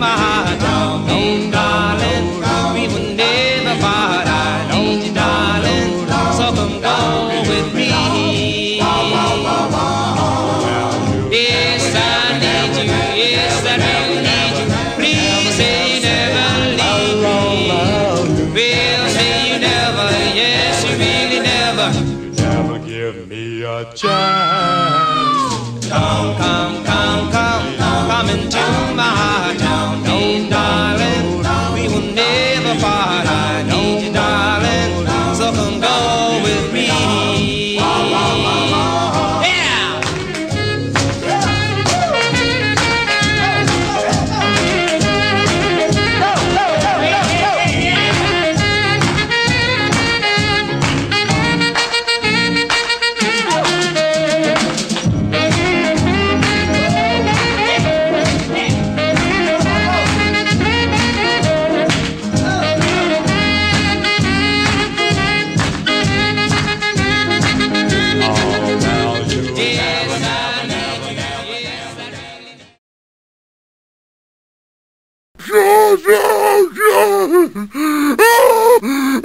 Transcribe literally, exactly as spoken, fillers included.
my heart. Oh, darling, we will never part. I need you, darling, so come go with me. Yes, I need you, yes, I really need you. Please say you never leave me. Well, say you never, yes, you really never. You never give me a chance. Come, come, come, come, come into my heart. Oh, darling, we will never part. I need you, darling, so come go with me. Yeah, yeah, yeah.